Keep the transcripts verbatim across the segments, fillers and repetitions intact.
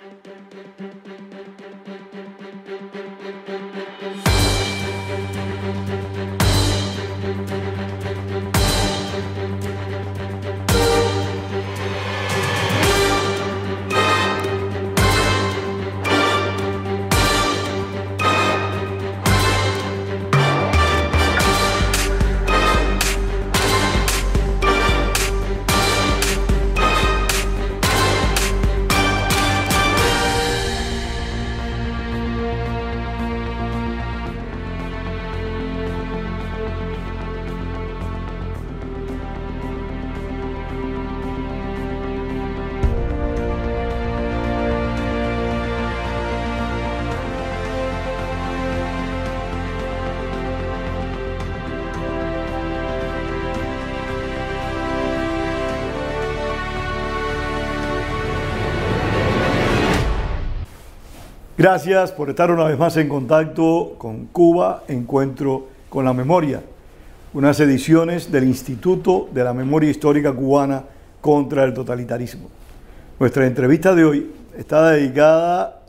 Gracias por estar una vez más en contacto con Cuba, Encuentro con la Memoria, unas ediciones del Instituto de la Memoria Histórica Cubana contra el Totalitarismo. Nuestra entrevista de hoy está dedicada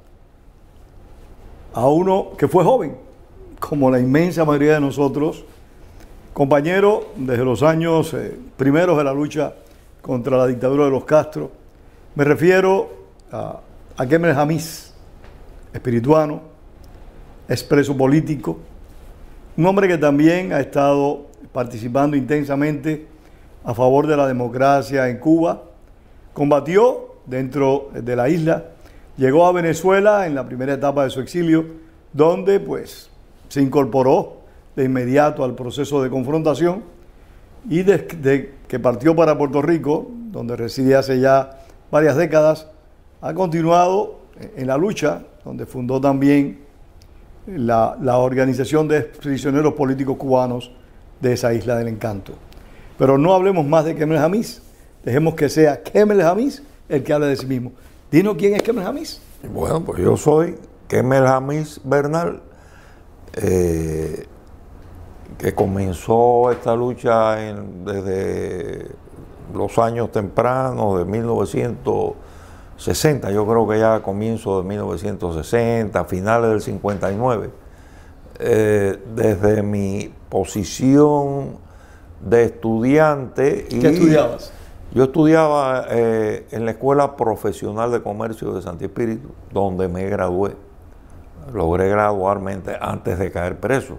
a uno que fue joven, como la inmensa mayoría de nosotros, compañero desde los años eh, primeros de la lucha contra la dictadura de los Castro. Me refiero a, a Kemel Jamís, espirituano, expreso político, un hombre que también ha estado participando intensamente a favor de la democracia en Cuba, combatió dentro de la isla, llegó a Venezuela en la primera etapa de su exilio, donde pues se incorporó de inmediato al proceso de confrontación y desde que partió para Puerto Rico, donde reside hace ya varias décadas, ha continuado en la lucha, donde fundó también la, la Organización de Prisioneros Políticos Cubanos de esa Isla del Encanto. Pero no hablemos más de Kemel Jamís, dejemos que sea Kemel Jamís el que hable de sí mismo. Dinos quién es Kemel Jamís. Bueno, pues yo soy Kemel Jamís Bernal, eh, que comenzó esta lucha en, desde los años tempranos de mil novecientos sesenta, yo creo que ya a comienzos de mil novecientos sesenta, finales del cincuenta y nueve, eh, desde mi posición de estudiante. ¿Qué y estudiabas? Yo estudiaba eh, en la Escuela Profesional de Comercio de Santi Espíritu, donde me gradué. Logré graduarme antes de caer preso.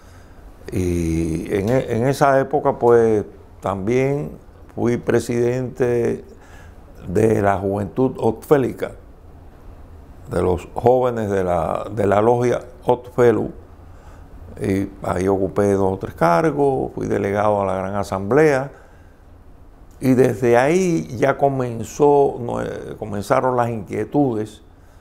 Y en, en esa época, pues, también fui presidente de la Juventud Otfélica, de los jóvenes de la, de la logia Otfelu, y ahí ocupé dos o tres cargos, fui delegado a la Gran Asamblea, y desde ahí ya comenzó, no, comenzaron las inquietudes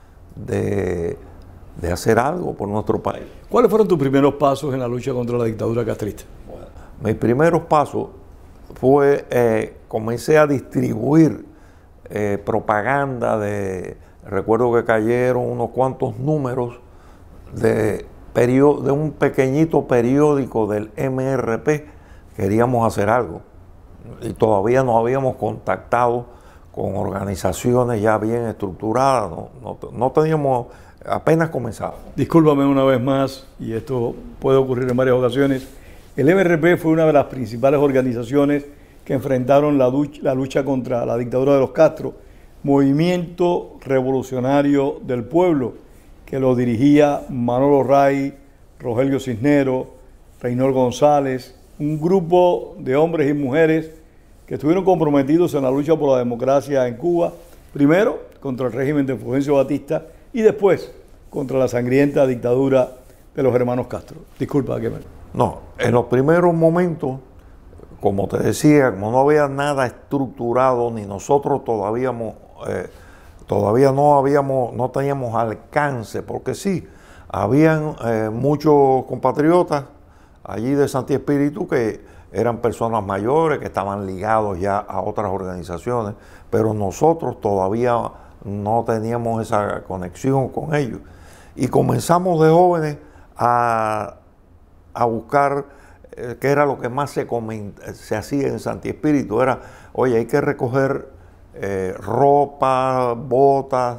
de, de hacer algo por nuestro país. ¿Cuáles fueron tus primeros pasos en la lucha contra la dictadura castrista? Bueno, mis primeros pasos fue, eh, comencé a distribuir Eh, propaganda de, recuerdo que cayeron unos cuantos números de, de un pequeñito periódico del M R P, queríamos hacer algo y todavía no habíamos contactado con organizaciones ya bien estructuradas, no, no, no teníamos, apenas comenzado. Discúlpame una vez más, y esto puede ocurrir en varias ocasiones, el M R P fue una de las principales organizaciones que enfrentaron la lucha, la lucha contra la dictadura de los Castro, Movimiento Revolucionario del Pueblo, que lo dirigía Manolo Ray, Rogelio Cisneros, Reynor González, un grupo de hombres y mujeres que estuvieron comprometidos en la lucha por la democracia en Cuba, primero contra el régimen de Fulgencio Batista y después contra la sangrienta dictadura de los hermanos Castro. Disculpa, Kemel. No, en los primeros momentos, como te decía, como no había nada estructurado, ni nosotros todavía, eh, todavía no habíamos, no teníamos alcance, porque sí, habían eh, muchos compatriotas allí de Santi Espíritu que eran personas mayores, que estaban ligados ya a otras organizaciones, pero nosotros todavía no teníamos esa conexión con ellos. Y comenzamos de jóvenes a, a buscar que era lo que más se, se hacía en Santi Espíritu, era, oye, hay que recoger eh, ropa, botas,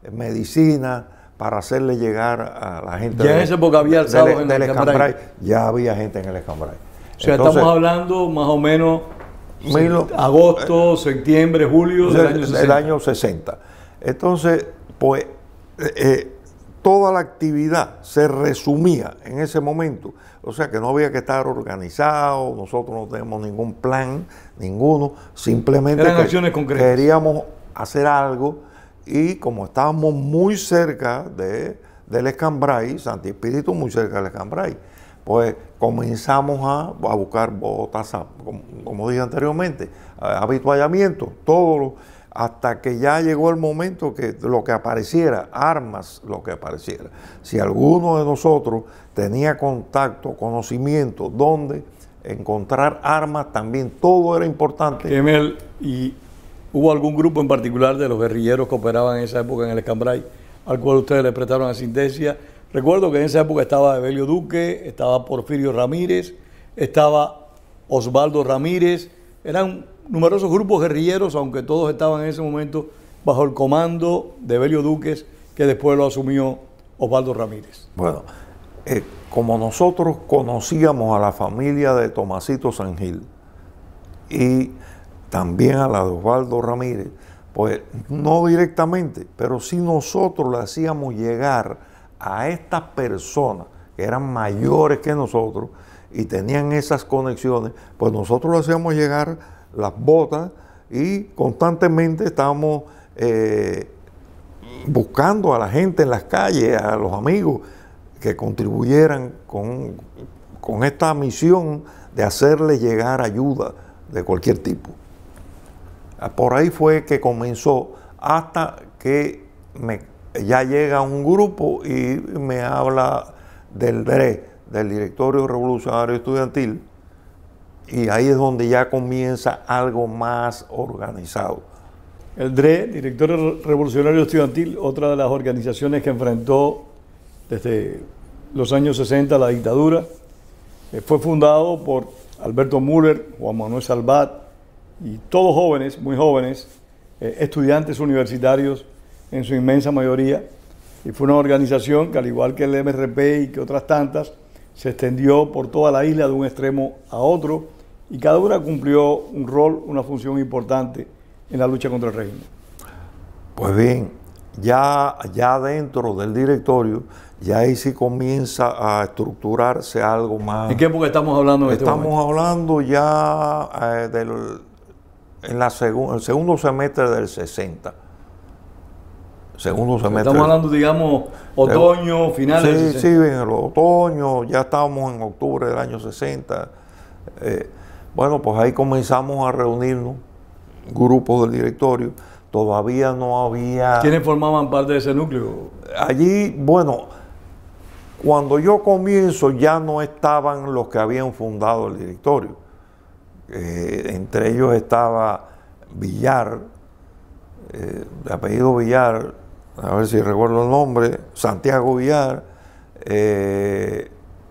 medicina para hacerle llegar a la gente. Ya en esa época había alzados en el Escambray. Ya había gente en el Escambray. O sea, Entonces, estamos hablando más o menos mil, agosto, septiembre, julio del año sesenta. Del año sesenta. Entonces, pues, eh, toda la actividad se resumía en ese momento. O sea, que no había que estar organizado, nosotros no tenemos ningún plan, ninguno. Simplemente eran acciones concretas. Queríamos hacer algo y como estábamos muy cerca de, del Escambray, Santi Espíritu muy cerca del Escambray, pues comenzamos a, a buscar botas, a, como, como dije anteriormente, habituallamiento, todo lo, hasta que ya llegó el momento que lo que apareciera, armas, lo que apareciera. Si alguno de nosotros tenía contacto, conocimiento, donde encontrar armas, también todo era importante. Kemel, ¿y hubo algún grupo en particular de los guerrilleros que operaban en esa época en el Escambray al cual ustedes le prestaron asistencia? Recuerdo que en esa época estaba Evelio Duque, estaba Porfirio Ramírez, estaba Osvaldo Ramírez, eran numerosos grupos guerrilleros, aunque todos estaban en ese momento bajo el comando de Evelio Duque, que después lo asumió Osvaldo Ramírez. Bueno, eh, como nosotros conocíamos a la familia de Tomasito San Gil y también a la de Osvaldo Ramírez, pues no directamente, pero sí nosotros le hacíamos llegar a estas personas que eran mayores que nosotros y tenían esas conexiones, pues nosotros le hacíamos llegar las botas y constantemente estábamos eh, buscando a la gente en las calles, a los amigos que contribuyeran con, con esta misión de hacerle llegar ayuda de cualquier tipo. Por ahí fue que comenzó hasta que me, ya llega un grupo y me habla del D R E, del Directorio Revolucionario Estudiantil, y ahí es donde ya comienza algo más organizado. El D R E, Directorio Revolucionario Estudiantil, otra de las organizaciones que enfrentó desde los años sesenta la dictadura, eh, fue fundado por Alberto Müller, Juan Manuel Salvat, y todos jóvenes, muy jóvenes, eh, estudiantes universitarios en su inmensa mayoría, y fue una organización que al igual que el M R P y que otras tantas, se extendió por toda la isla de un extremo a otro, y cada una cumplió un rol, una función importante en la lucha contra el régimen. Pues bien, ya, ya dentro del directorio, ya ahí sí comienza a estructurarse algo más. ¿En qué época estamos hablando? En estamos este momento? hablando ya eh, del en la segun, el segundo semestre del sesenta. Segundo semestre. Estamos hablando, digamos, otoño, finales sí, del sesenta. Sí, en el otoño, ya estábamos en octubre del año sesenta. Eh, bueno, pues ahí comenzamos a reunirnos, grupos del directorio. Todavía no había... ¿Quiénes formaban parte de ese núcleo? Allí, bueno, cuando yo comienzo ya no estaban los que habían fundado el directorio. Eh, entre ellos estaba Villar, eh, de apellido Villar, a ver si recuerdo el nombre, Santiago Villar, eh,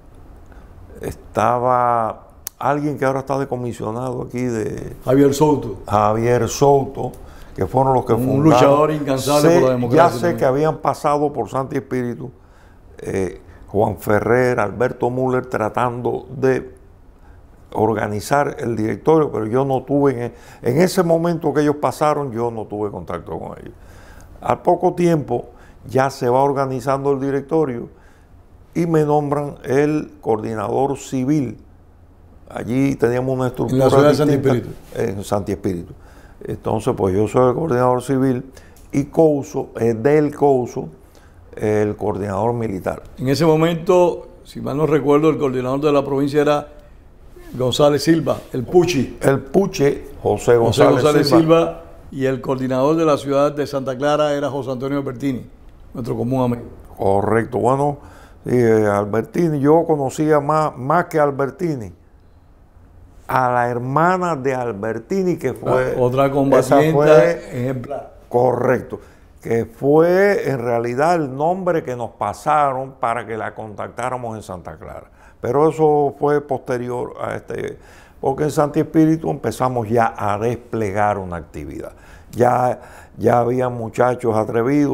estaba alguien que ahora está decomisionado aquí de... Javier Souto. Javier Souto, que fueron los que un fundaron. Un luchador incansable sé, por la democracia. Ya sé también. que habían pasado por Santi Espíritu, eh, Juan Ferrer, Alberto Müller, tratando de organizar el directorio, pero yo no tuve, en, en ese momento que ellos pasaron, yo no tuve contacto con ellos. Al poco tiempo ya se va organizando el directorio y me nombran el coordinador civil. Allí teníamos una estructura en la ciudad de Santi Espíritu. En Santi Espíritu. Entonces, pues yo soy el coordinador civil y Couso, es del Couso, el coordinador militar. En ese momento, si mal no recuerdo, el coordinador de la provincia era González Silva, el Puchi. El Puche, José González, José González Silva. Silva, y el coordinador de la ciudad de Santa Clara era José Antonio Albertini, nuestro común amigo. Correcto. Bueno, eh, Albertini, yo conocía más, más que Albertini a la hermana de Albertini, que fue... Ah, otra combatiente ejemplar. Correcto. Que fue en realidad el nombre que nos pasaron para que la contactáramos en Santa Clara. Pero eso fue posterior a este, porque en Santi Espíritu empezamos ya a desplegar una actividad. Ya, ya había muchachos atrevidos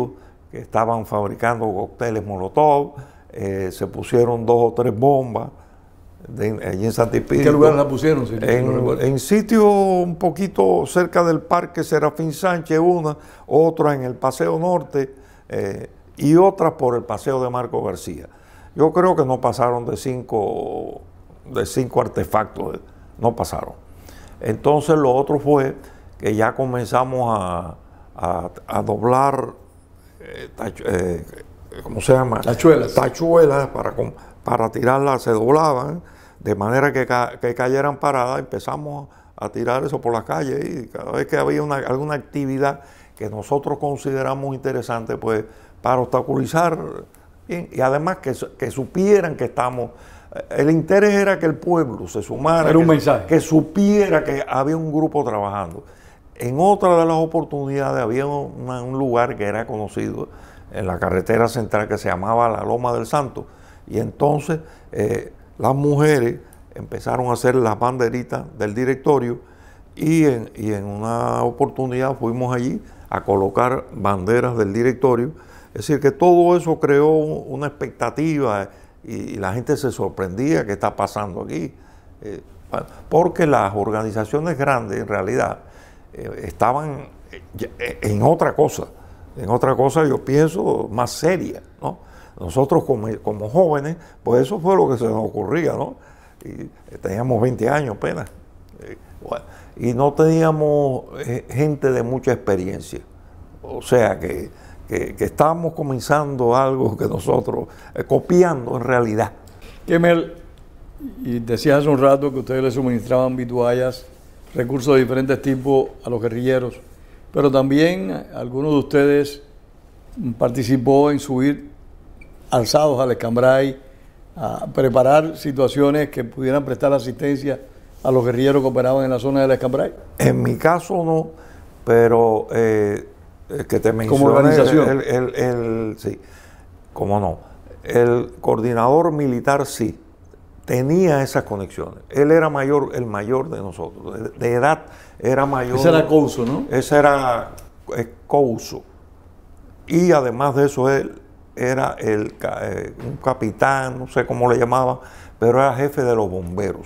que estaban fabricando cócteles Molotov, eh, se pusieron dos o tres bombas de, allí en Santi Espíritu. ¿En qué lugar la pusieron? Si en, en sitio un poquito cerca del Parque Serafín Sánchez, una, otra en el Paseo Norte eh, y otras por el Paseo de Marco García. Yo creo que no pasaron de cinco, de cinco artefactos, no pasaron. Entonces lo otro fue que ya comenzamos a, a, a doblar, eh, tacho, eh, ¿cómo se llama? Tachuelas. Tachuelas para, para tirarlas, se doblaban, de manera que, ca, que cayeran paradas. Empezamos a tirar eso por las calles y cada vez que había una, alguna actividad que nosotros consideramos interesante, pues para obstaculizar, y, y además que, que supieran que estamos... El interés era que el pueblo se sumara, era un que, mensaje, que supiera que había un grupo trabajando. En otra de las oportunidades había una, un lugar que era conocido en la carretera central que se llamaba la Loma del Santo, y entonces eh, las mujeres empezaron a hacer las banderitas del directorio y en, y en una oportunidad fuimos allí a colocar banderas del directorio. Es decir, que todo eso creó una expectativa y la gente se sorprendía qué está pasando aquí, eh, porque las organizaciones grandes en realidad eh, estaban en otra cosa, en otra cosa yo pienso más seria, ¿no? Nosotros como, como jóvenes, pues eso fue lo que se nos ocurría, ¿no? Y teníamos veinte años apenas, eh, bueno, y no teníamos eh, gente de mucha experiencia, o sea que Que, que estábamos comenzando algo que nosotros, eh, copiando en realidad. Kemel, y decías hace un rato que ustedes le suministraban vituallas, recursos de diferentes tipos a los guerrilleros, pero también algunos de ustedes participó en subir alzados al Escambray, a preparar situaciones que pudieran prestar asistencia a los guerrilleros que operaban en la zona del Escambray. En mi caso no, pero... Eh, que te mencioné, como organización. El, el, el, el, sí, cómo no. El coordinador militar sí, tenía esas conexiones. Él era mayor, el mayor de nosotros, de, de edad era mayor. Ese era Couso, ¿no? Ese era eh, Couso. Y además de eso, él era el, eh, un capitán, no sé cómo le llamaban, pero era jefe de los bomberos.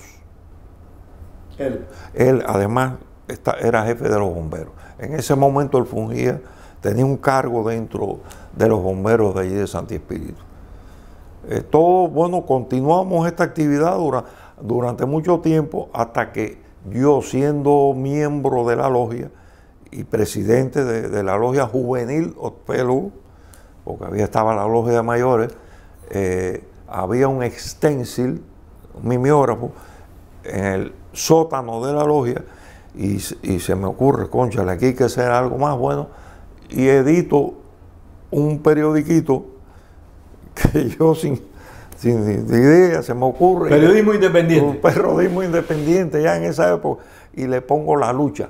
Él. Él además está, era jefe de los bomberos. En ese momento él fungía, tenía un cargo dentro de los bomberos de allí de Santi Espíritu. Eh, todo, bueno, continuamos esta actividad dura, durante mucho tiempo hasta que yo, siendo miembro de la logia y presidente de, de la logia juvenil Otpelu, porque había estaba la logia de mayores, eh, había un extensil, un mimeógrafo, en el sótano de la logia. Y, y se me ocurre, cónchale, aquí hay que hacer algo más bueno, y edito un periodiquito que yo sin, sin idea se me ocurre. Periodismo independiente. Un periodismo independiente ya en esa época, y le pongo La Lucha.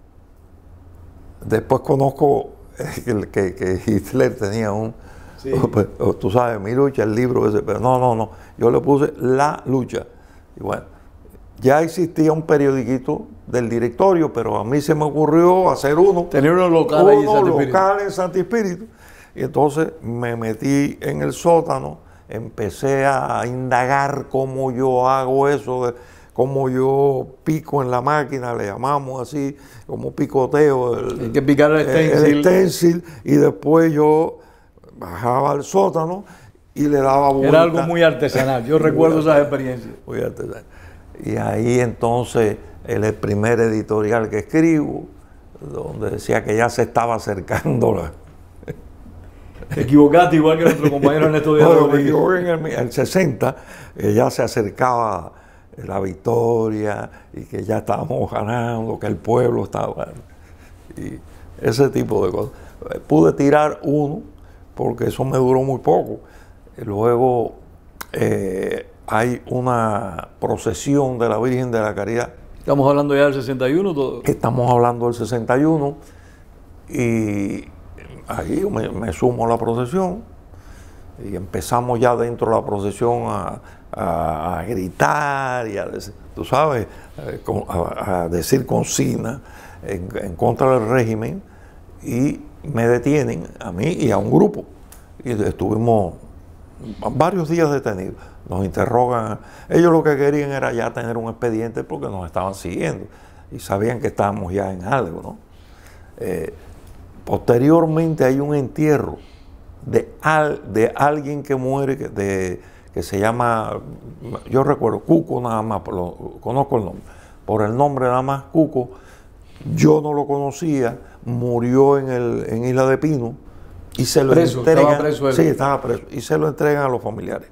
Después conozco que, que, que Hitler tenía un, sí. Tú sabes, Mi Lucha, el libro ese, pero no, no, no, yo le puse La Lucha. Y bueno, ya existía un periodiquito del directorio, pero a mí se me ocurrió hacer uno. Tener uno local, uno ahí en Santi local en Santi Espíritu. Y entonces me metí en el sótano, empecé a indagar cómo yo hago eso, de, cómo yo pico en la máquina, le llamamos así, como picoteo. El, Hay que picar el stencil. El stencil, y después yo bajaba al sótano y le daba vuelta. Era algo muy artesanal, yo recuerdo esas experiencias. Muy artesanal. Y ahí entonces el primer editorial que escribo, donde decía que ya se estaba acercando la... Te equivocaste igual que nuestro compañero Ernesto Díaz Bueno, me Rodríguez. equivoqué en el, el sesenta, eh, ya se acercaba la victoria y que ya estábamos ganando, que el pueblo estaba... Y ese tipo de cosas. Pude tirar uno, porque eso me duró muy poco. Y luego... Eh, hay una procesión de la Virgen de la Caridad. Estamos hablando ya del sesenta y uno. Todo. Estamos hablando del sesenta y uno. Y ahí me, me sumo a la procesión. Y empezamos ya dentro de la procesión a, a, a gritar y a decir, tú sabes, a, a decir consignas en, en contra del régimen. Y me detienen a mí y a un grupo. Y estuvimos varios días detenidos. Nos interrogan. Ellos lo que querían era ya tener un expediente porque nos estaban siguiendo y sabían que estábamos ya en algo, ¿no? Eh, posteriormente hay un entierro de, al, de alguien que muere, de, que se llama, yo recuerdo, Cuco nada más, lo, conozco el nombre, por el nombre nada más, Cuco. Yo no lo conocía, murió en, el, en Isla de Pino y se lo preso, entregan. estaba preso él. Sí, estaba preso y se lo entregan a los familiares.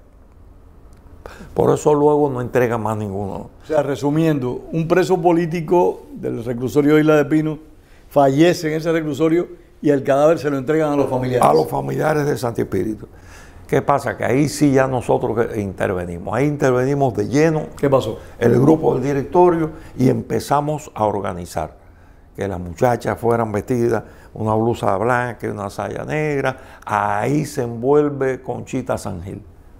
Por eso luego no entregan más ninguno. O sea, resumiendo, un preso político del reclusorio de Isla de Pino fallece en ese reclusorio y el cadáver se lo entregan a los familiares. A los familiares de Santi Espíritu. ¿Qué pasa? Que ahí sí ya nosotros intervenimos. Ahí intervenimos de lleno. ¿Qué pasó? El grupo del directorio y empezamos a organizar. Que las muchachas fueran vestidas una blusa blanca y una saya negra. Ahí se envuelve Conchita Sangil.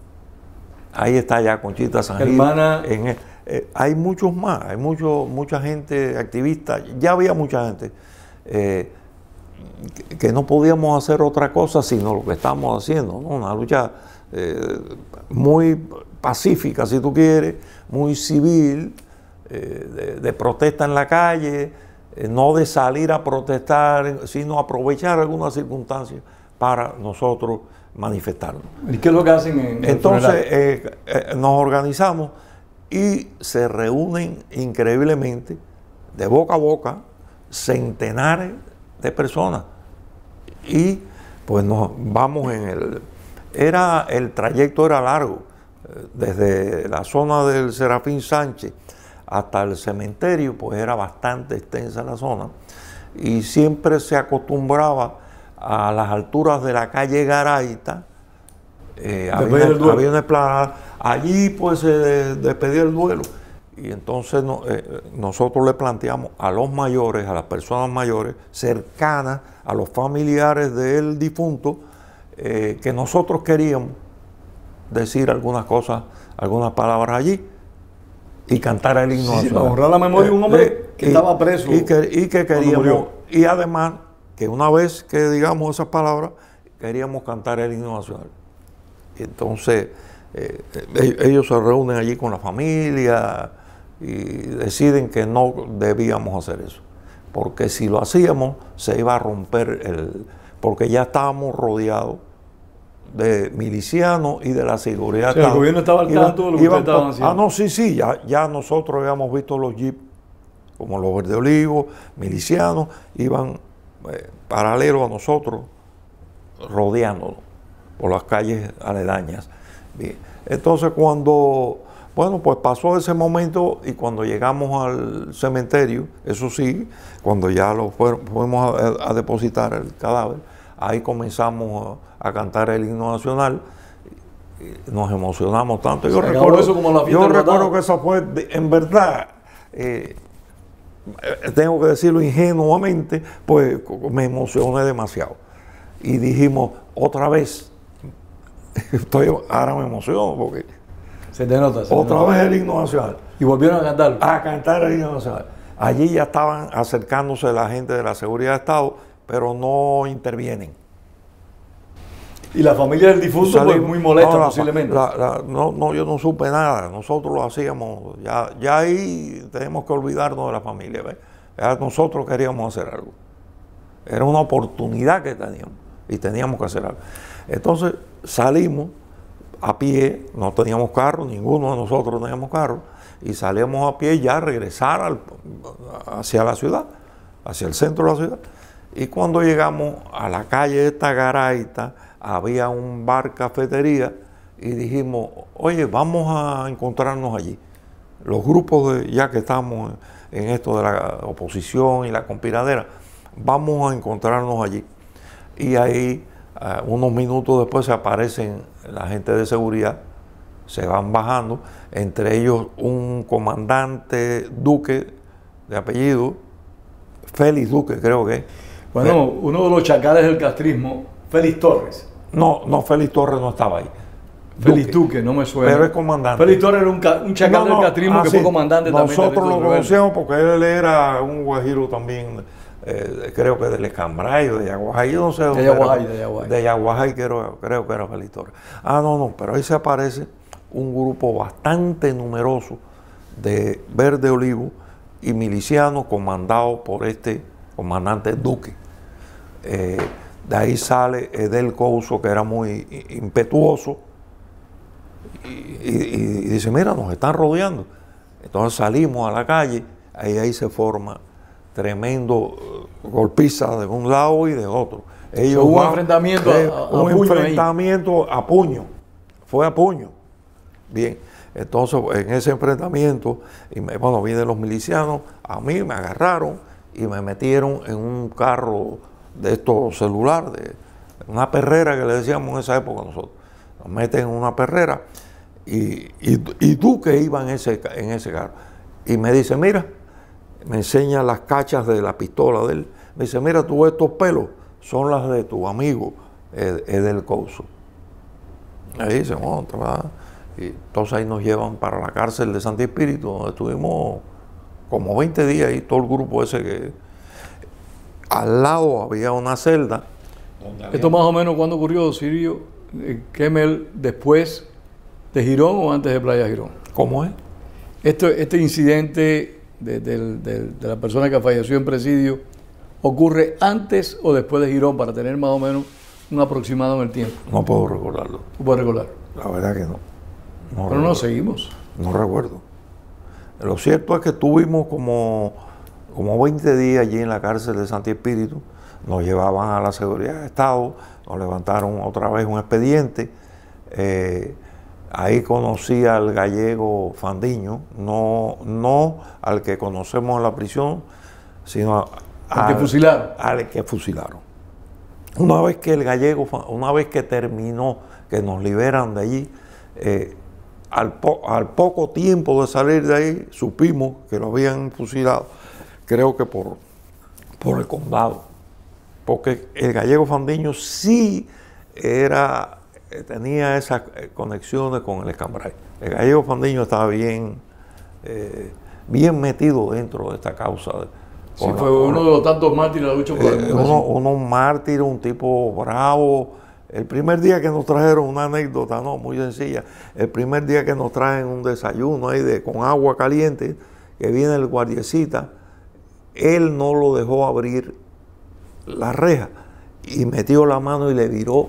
Ahí está ya Conchita Sangil. Hermana. En el, eh, hay muchos más, hay mucho, mucha gente activista. Ya había mucha gente eh, que, que no podíamos hacer otra cosa sino lo que estamos haciendo, ¿no? Una lucha eh, muy pacífica, si tú quieres, muy civil, eh, de, de protesta en la calle. No de salir a protestar, sino aprovechar algunas circunstancias para nosotros manifestarnos. ¿Y qué es lo que hacen en Entonces eh, eh, nos organizamos y se reúnen increíblemente, de boca a boca, centenares de personas. Y pues nos vamos en el... Era, el trayecto era largo, desde la zona del Serafín Sánchez hasta el cementerio, pues era bastante extensa la zona, y siempre se acostumbraba a las alturas de la calle Garaita, eh, había, una, había una explanada, allí pues se despedía el duelo, y entonces no, eh, nosotros le planteamos a los mayores, a las personas mayores, cercanas a los familiares del difunto, eh, que nosotros queríamos decir algunas cosas, algunas palabras allí, y cantar el himno sí, sí, para honrar la memoria de un hombre eh, que y, estaba preso y que, y que queríamos, y además que una vez que digamos esas palabras queríamos cantar el himno nacional. Y entonces eh, ellos se reúnen allí con la familia y deciden que no debíamos hacer eso, porque si lo hacíamos se iba a romper el, porque ya estábamos rodeados de milicianos y de la seguridad. O sea, el gobierno estaba al tanto de lo que ustedes estaban haciendo. Ah, no, sí, sí, ya, ya nosotros habíamos visto los jeeps, como los Verde Olivo, milicianos, iban eh, paralelos a nosotros, rodeándonos por las calles aledañas. Bien. Entonces cuando, bueno, pues pasó ese momento y cuando llegamos al cementerio, eso sí, cuando ya lo fuimos a, a depositar el cadáver, ahí comenzamos a a cantar el himno nacional, nos emocionamos tanto. Yo recuerdo, eso como la yo recuerdo que esa fue, en verdad, eh, tengo que decirlo ingenuamente, pues me emocioné demasiado. Y dijimos, otra vez, estoy, ahora me emociono porque... Se te nota. Se otra te nota. vez el himno nacional. Y volvieron a cantarlo. A cantar el himno nacional. Allí ya estaban acercándose la gente de la seguridad de Estado, pero no intervienen. Y la familia del difunto Salimos, pues muy molesta no, la, posiblemente. La, la, no, no, yo no supe nada, nosotros lo hacíamos, ya, ya ahí tenemos que olvidarnos de la familia, ¿ves? Ya nosotros queríamos hacer algo. Era una oportunidad que teníamos y teníamos que hacer algo. Entonces salimos a pie, no teníamos carro, ninguno de nosotros teníamos carro, y salimos a pie ya a regresar al, hacia la ciudad, hacia el centro de la ciudad. Y cuando llegamos a la calle esta Garaita, había un bar cafetería y dijimos, oye, vamos a encontrarnos allí. Los grupos, de, ya que estamos en esto de la oposición y la conspiradera, vamos a encontrarnos allí. Y ahí, uh, unos minutos después, se aparecen la gente de seguridad, se van bajando, entre ellos un comandante Duque, de apellido, Félix Duque creo que es. Bueno, uno de los chacales del castrismo, Félix Torres. No, no, Félix Torres no estaba ahí. Félix Duque, no me suena. Pero es comandante. Félix Torres era un, ca un chacal no, no, del castrismo ah, que sí. fue comandante Nosotros también. Nosotros lo conocíamos porque él era un guajiro también eh, creo que del Escambray o de Yaguajay, yo no sé dónde de Yaguajay, era, de Yaguajay. de Yaguajay creo, creo que era la historia. Ah, no, no, pero ahí se aparece un grupo bastante numeroso de Verde Olivo y milicianos comandados por este comandante Duque. Eh, de ahí sale Edel Couso, que era muy impetuoso, y, y, y dice, mira, nos están rodeando. Entonces salimos a la calle, ahí, ahí se forma tremendo golpiza de un lado y de otro. Ellos hubo un van, enfrentamiento eh, a, a un puño enfrentamiento ahí. a puño, fue a puño. Bien, entonces en ese enfrentamiento, y me, bueno, vienen los milicianos, a mí me agarraron y me metieron en un carro de estos celulares, de una perrera que le decíamos en esa época nosotros. Nos meten en una perrera y, y, y Duque iba en ese, en ese carro. Y me dice, mira, me enseña las cachas de la pistola de él. Me dice, mira, tú estos pelos son las de tu amigo Ed, Edel Couso. Ahí dice, bueno, y entonces ahí nos llevan para la cárcel de Santi Espíritu, donde estuvimos como veinte días y todo el grupo ese que... Al lado había una celda. Donde había... ¿Esto más o menos cuándo ocurrió, Sirio Kemmel, después de Girón o antes de Playa Girón? ¿Cómo es? Esto, este incidente de, de, de, de la persona que falleció en presidio, ¿ocurre antes o después de Girón, para tener más o menos un aproximado en el tiempo? No puedo recordarlo. ¿Tú puedes recordar? La verdad que no. no Pero no seguimos. No recuerdo. Lo cierto es que estuvimos como, como veinte días allí en la cárcel de Santi Espíritu. Nos llevaban a la seguridad de Estado, nos levantaron otra vez un expediente. Eh, ahí conocí al gallego Fandiño, no, no al que conocemos en la prisión, sino a, al, al que fusilaron. Al que fusilaron. Una vez que el gallego, una vez que terminó, que nos liberan de allí, eh, al, po, al poco tiempo de salir de ahí, supimos que lo habían fusilado, creo que por, por el condado, porque el gallego Fandiño sí era, tenía esas conexiones con el Escambray. El gallego Fandiño estaba bien, eh, bien metido dentro de esta causa. Sí, fue la, uno de los tantos mártires de la lucha por la democracia. Uno, uno un mártir, un tipo bravo. El primer día que nos trajeron, una anécdota, no, muy sencilla, el primer día que nos traen un desayuno ahí de, con agua caliente, que viene el guardiecita, él no lo dejó abrir la reja y metió la mano y le viró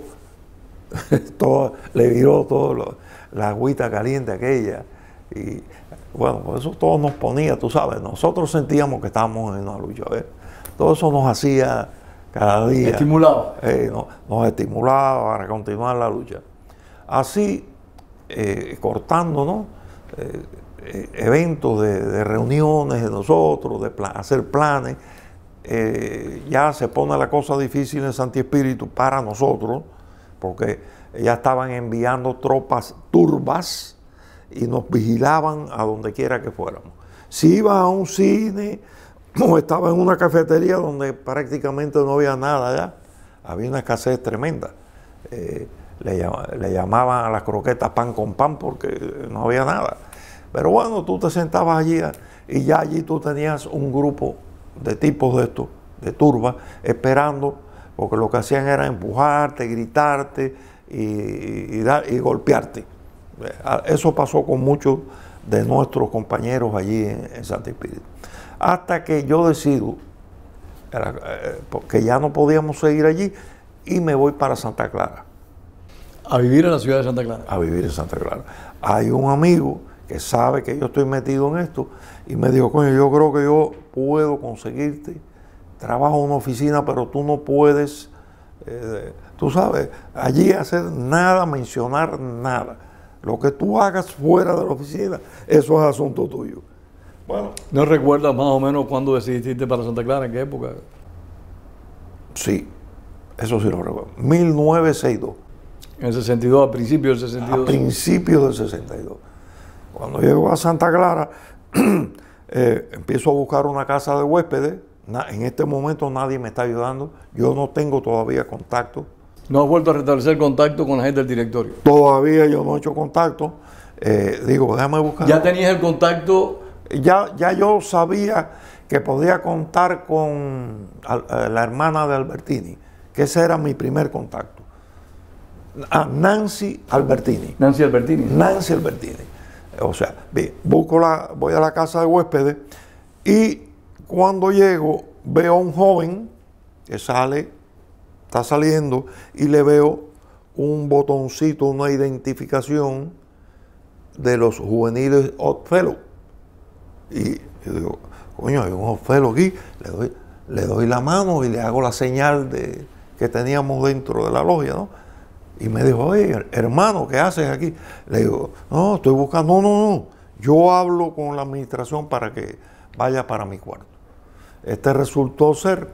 todo, le viró todo la agüita caliente aquella. Y bueno, pues eso todo nos ponía, tú sabes, nosotros sentíamos que estábamos en una lucha, ¿ves? Todo eso nos hacía cada día. Estimulaba. Eh, no, nos estimulaba para continuar la lucha. Así, eh, cortando, ¿no? Eh, eh, eventos de, de reuniones de nosotros, de plan, hacer planes, eh, ya se pone la cosa difícil en Santi Espíritu para nosotros, porque ya estaban enviando tropas turbas y nos vigilaban a donde quiera que fuéramos. Si iba a un cine o estaba en una cafetería donde prácticamente no había nada ya, había una escasez tremenda. Eh, le, llama, le llamaban a las croquetas pan con pan porque no había nada. Pero bueno, tú te sentabas allí y ya allí tú tenías un grupo de tipos de estos, de turbas, esperando, porque lo que hacían era empujarte, gritarte y, y, dar, y golpearte. Eso pasó con muchos de nuestros compañeros allí en, en Santi Espíritu. Hasta que yo decido eh, que ya no podíamos seguir allí y me voy para Santa Clara. ¿A vivir en la ciudad de Santa Clara? A vivir en Santa Clara. Hay un amigo que sabe que yo estoy metido en esto y me dijo, coño, yo creo que yo puedo conseguirte trabajo en una oficina, pero tú no puedes, eh, tú sabes, allí hacer nada, mencionar nada. Lo que tú hagas fuera de la oficina, eso es asunto tuyo. Bueno. ¿No recuerdas más o menos cuándo decidiste irte para Santa Clara? ¿En qué época? Sí, eso sí lo recuerdo. mil novecientos sesenta y dos. En el sesenta y dos, a principios del sesenta y dos. A principios del sesenta y dos. Cuando llego a Santa Clara, eh, empiezo a buscar una casa de huéspedes. Na, en este momento nadie me está ayudando. Yo no tengo todavía contacto. ¿No has vuelto a restablecer contacto con la gente del directorio? Todavía yo no he hecho contacto. Eh, digo, déjame buscar. ¿Ya tenías el contacto? Ya, ya yo sabía que podía contar con a, a la hermana de Albertini, que ese era mi primer contacto. A Nancy Albertini. Nancy Albertini. Nancy Albertini. O sea, bien, busco la, voy a la casa de huéspedes y cuando llego veo a un joven que sale, está saliendo y le veo un botoncito, una identificación de los juveniles Odd Fellow. Y yo digo, coño, hay un Odd Fellow aquí, le doy, le doy la mano y le hago la señal de, que teníamos dentro de la logia, ¿no? Y me dijo, oye, hermano, ¿qué haces aquí? Le digo, no, estoy buscando, no, no, no, yo hablo con la administración para que vaya para mi cuarto. Este resultó ser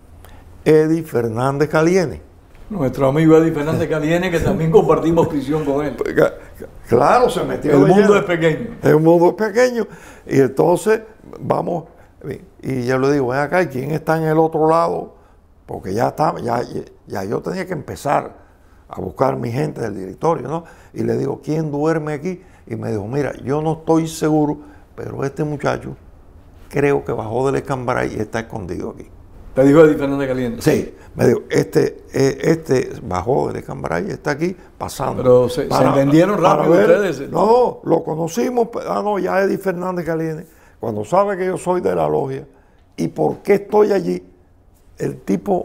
Eddie Fernández Caliene. Nuestro amigo Eddie Fernández Caliene, que también compartimos prisión con él. Claro, se metió. El mundo es pequeño. El mundo es pequeño. Y entonces, vamos, y yo le digo, ven acá, ¿y quién está en el otro lado? Porque ya, está, ya, ya yo tenía que empezar a buscar mi gente del directorio, ¿no? Y le digo, ¿quién duerme aquí? Y me dijo, mira, yo no estoy seguro, pero este muchacho creo que bajó del escambray y está escondido aquí. ¿Te dijo Eddie Fernández Caliente? Sí, me dijo, este, este bajó del escambray y está aquí pasando. Pero se, para, se entendieron rápido ver, ustedes. No, lo conocimos, ah, no, ya Eddie Fernández Caliente, cuando sabe que yo soy de la logia y por qué estoy allí, el tipo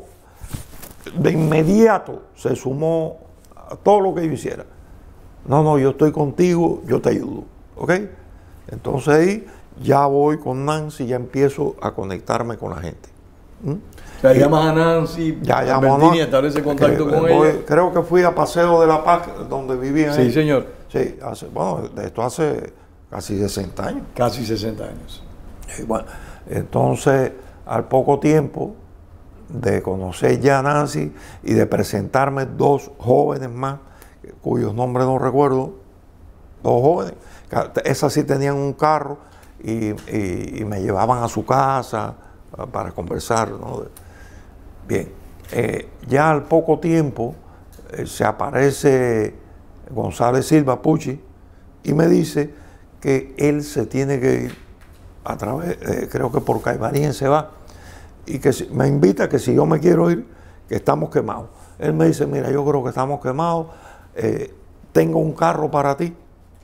de inmediato se sumó a todo lo que yo hiciera. No, no, yo estoy contigo, yo te ayudo, ¿ok? Entonces ahí ya voy con Nancy, ya empiezo a conectarme con la gente. ¿Mm? O sea, llamas a Nancy, ya llamo a Nancy, establece contacto con voy, ella. Creo que fui a Paseo de la Paz, donde vivía. Sí, ella. señor. Sí, hace, bueno, esto hace casi sesenta años. Casi sesenta años. Y bueno, entonces, al poco tiempo de conocer ya a Nancy y de presentarme dos jóvenes más, cuyos nombres no recuerdo, dos jóvenes, esas sí tenían un carro y, y, y me llevaban a su casa para conversar, ¿no? Bien, eh, ya al poco tiempo eh, se aparece González Silva Pucci y me dice que él se tiene que ir a través, eh, creo que por Caimarín se va, y que si, me invita que si yo me quiero ir, que estamos quemados. Él me dice, mira, yo creo que estamos quemados, eh, tengo un carro para ti,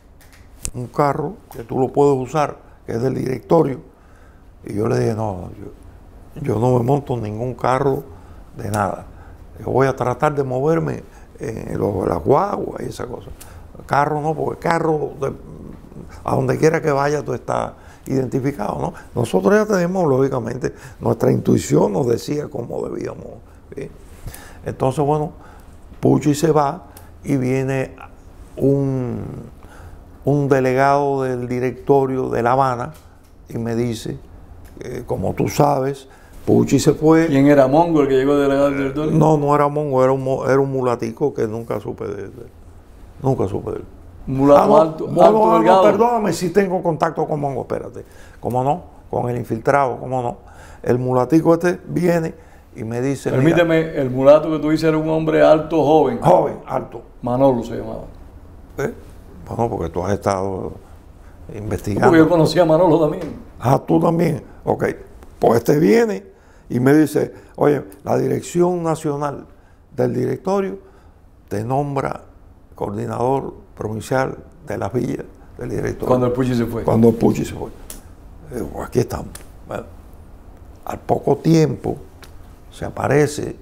un carro que tú lo puedes usar, que es del directorio. Y yo le dije, no, yo, yo no me monto en ningún carro de nada. Yo voy a tratar de moverme en los, las guaguas y esa cosa. Carro no, porque carro, de, a donde quiera que vaya, tú estás identificado, ¿no? Nosotros ya tenemos, lógicamente, nuestra intuición nos decía cómo debíamos. ¿Sí? Entonces, bueno, Pucci se va y viene un, un delegado del directorio de La Habana y me dice, eh, como tú sabes, Pucci se fue. ¿Quién era Mongo el que llegó delegado del directorio? No, no era Mongo, era un, era un mulatico que nunca supe de él. Nunca supe de él. Mulato ah, no, alto, no, alto no, delgado. No, perdóname si tengo contacto con Mongo, espérate. ¿Cómo no? Con el infiltrado, ¿cómo no? El mulatico este viene y me dice... Permíteme, mira, el mulato que tú dices era un hombre alto, joven. Joven, alto. Manolo se llamaba. ¿Eh? Bueno, porque tú has estado investigando. Porque yo conocía a Manolo también. Ah, tú también. Ok. Pues este viene y me dice, oye, la Dirección Nacional del Directorio te nombra coordinador provincial de las villas del directorio. Cuando el Pucci se fue. Cuando el Pucci se fue. Digo, aquí estamos. Bueno, al poco tiempo se aparece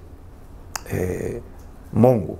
eh, Mongo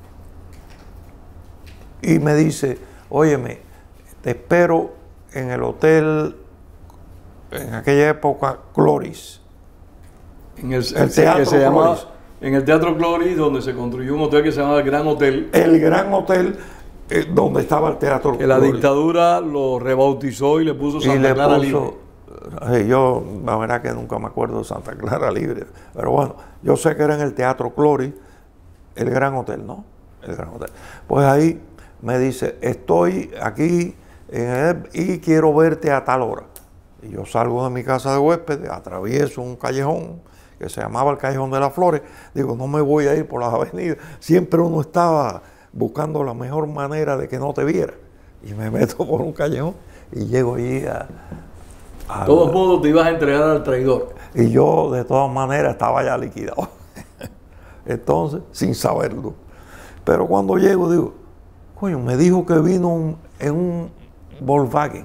y me dice, óyeme, te espero en el hotel, en aquella época, Cloris. En el, el teatro que se llamaba, en el Teatro Cloris, donde se construyó un hotel que se llamaba el Gran Hotel. El Gran Hotel, eh, donde estaba el Teatro que Cloris. La dictadura lo rebautizó y le puso Santa y le Clara puso, Libre. Eh, yo, la verdad que nunca me acuerdo de Santa Clara Libre, pero bueno, yo sé que era en el Teatro Cloris, el Gran Hotel, ¿no? El Gran Hotel. Pues ahí me dice, estoy aquí en el, y quiero verte a tal hora. Y yo salgo de mi casa de huéspedes, atravieso un callejón que se llamaba el Callejón de las Flores. Digo, no me voy a ir por las avenidas. Siempre uno estaba buscando la mejor manera de que no te viera. Y me meto por un callejón y llego allí a, De todos modos te ibas a entregar al traidor. Y yo de todas maneras estaba ya liquidado. Entonces, sin saberlo. Pero cuando llego digo, coño, me dijo que vino un, en un Volkswagen.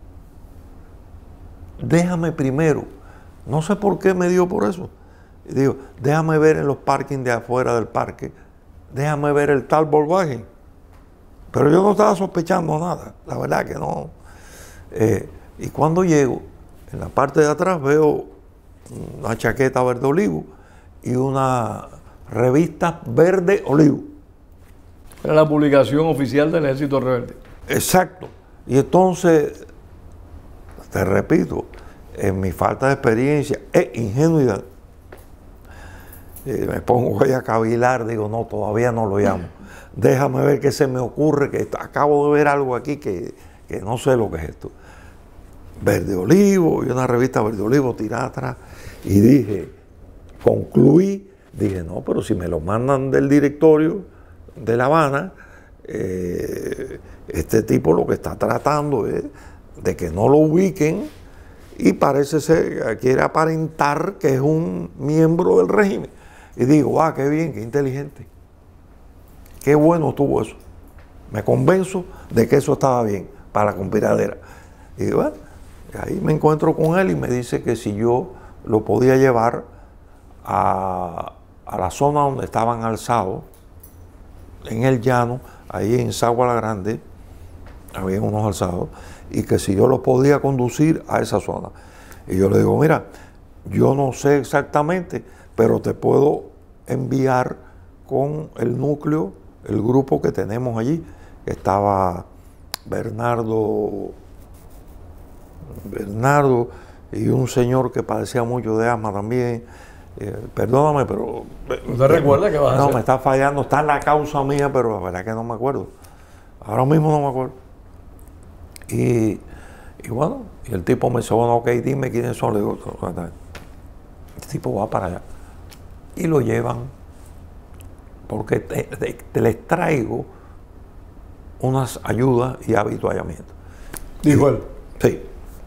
Déjame primero. No sé por qué me dio por eso. Y digo, déjame ver en los parkings de afuera del parque. Déjame ver el tal Volkswagen. Pero yo no estaba sospechando nada. La verdad que no. Eh, y cuando llego, en la parte de atrás veo una chaqueta verde olivo y una revista verde olivo. Era la publicación oficial del Ejército Rebelde. Exacto. Y entonces, te repito, en mi falta de experiencia e ingenuidad, eh, me pongo ahí a cavilar, digo, no, todavía no lo llamo. Déjame ver qué se me ocurre, que acabo de ver algo aquí que, que no sé lo que es esto. Verde olivo, y una revista verde olivo tirada atrás. Y dije, concluí, dije, no, pero si me lo mandan del directorio de La Habana, eh, este tipo lo que está tratando es de que no lo ubiquen y parece ser, quiere aparentar que es un miembro del régimen. Y digo, ah, qué bien, qué inteligente. Qué bueno estuvo eso. Me convenzo de que eso estaba bien para la conspiradera. Y bueno, ahí me encuentro con él y me dice que si yo lo podía llevar a, a la zona donde estaban alzados, en el llano, ahí en Sagua la Grande, había unos alzados, y que si yo lo podía conducir a esa zona. Y yo le digo, mira, yo no sé exactamente, pero te puedo enviar con el núcleo, el grupo que tenemos allí, que estaba Bernardo, Bernardo y un señor que padecía mucho de asma también. Eh, perdóname, pero... ¿Usted recuerda que vas a No, hacer? me está fallando, está en la causa mía, pero la verdad que no me acuerdo. Ahora mismo no me acuerdo. Y, y bueno, y el tipo me dice, bueno, ok, dime quiénes son. Le digo, el tipo va para allá. Y lo llevan, porque te, te, te les traigo unas ayudas y habituallamiento. Dijo él. Sí.